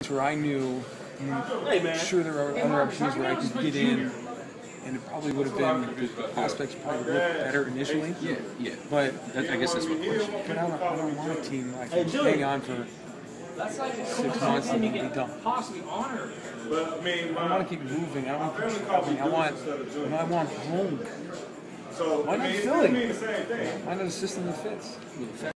where I knew, sure there are other opportunities where I could get in, and it probably would have been, the prospects probably would look better initially. Yeah. But I guess that's my question. But I don't want a team I can hang on for 6 months and then be done. I want to keep moving. I want home. Why not Philly? Why not a system that fits?